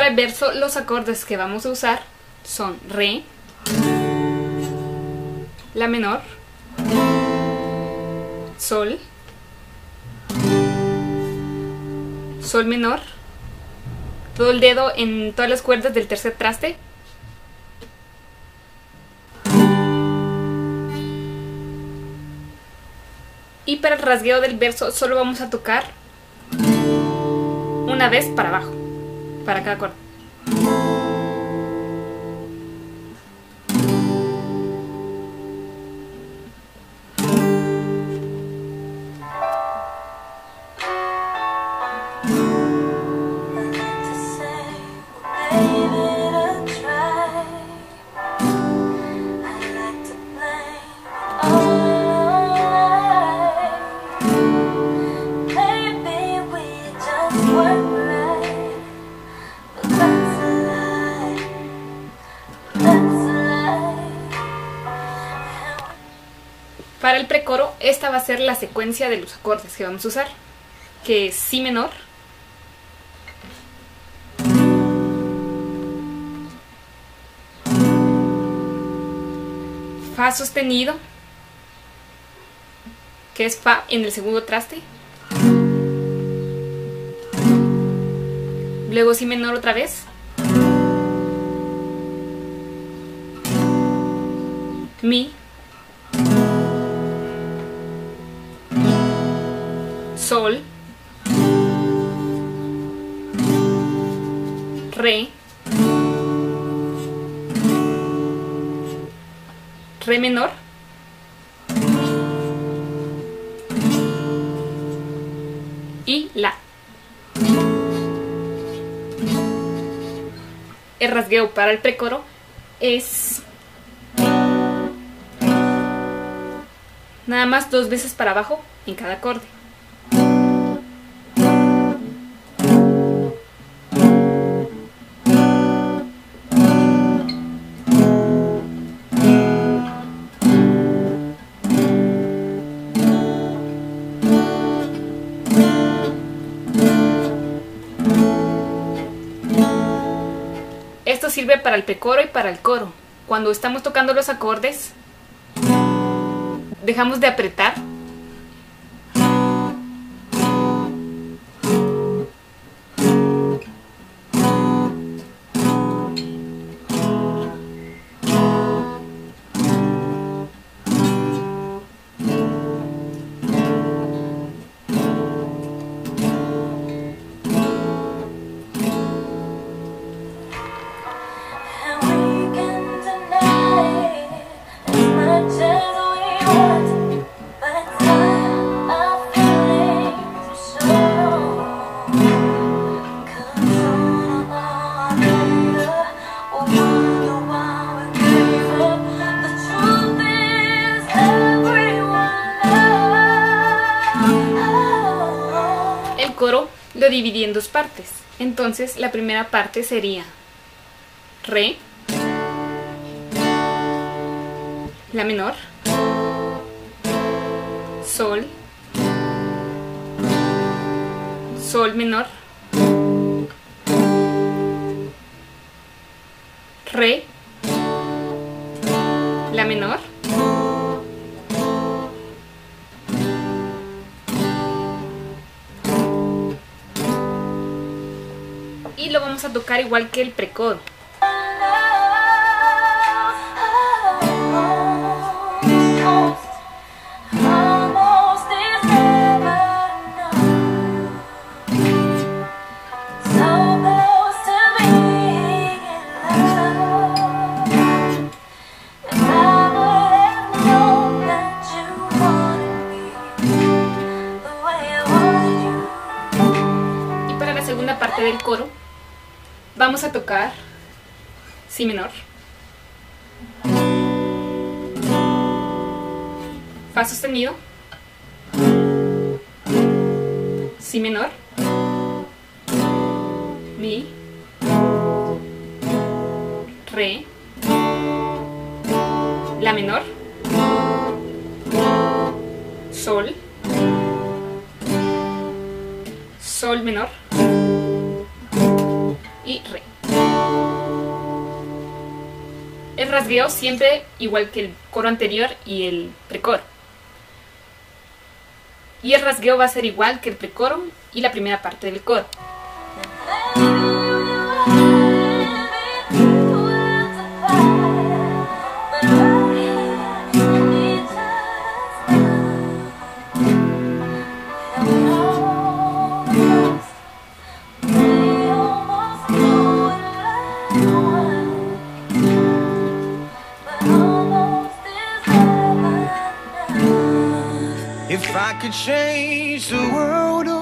para el verso los acordes que vamos a usar son Re, La menor, Sol, Sol menor, todo el dedo en todas las cuerdas del tercer traste, y para el rasgueo del verso solo vamos a tocar una vez para abajo, para cada acorde. Para el precoro, esta va a ser la secuencia de los acordes que vamos a usar, que es Si menor, Fa sostenido, que es Fa en el segundo traste, luego Si menor otra vez, Mi, Sol, Re, Re menor, y La. El rasgueo para el precoro es nada más 2 veces para abajo en cada acorde. Esto sirve para el precoro y para el coro. Cuando estamos tocando los acordes, dejamos de apretar coro. Lo dividí en 2 partes. Entonces la primera parte sería Re, La menor, Sol, Sol menor, Re, La menor, y lo vamos a tocar igual que el precoro. Y para la segunda parte del coro vamos a tocar Si menor, Fa sostenido, Si menor, Mi, Re, La menor, Sol, Sol menor, y re. El rasgueo siempre igual que el coro anterior y el precoro. Y el rasgueo va a ser igual que el precoro y la primera parte del coro. If I could change the world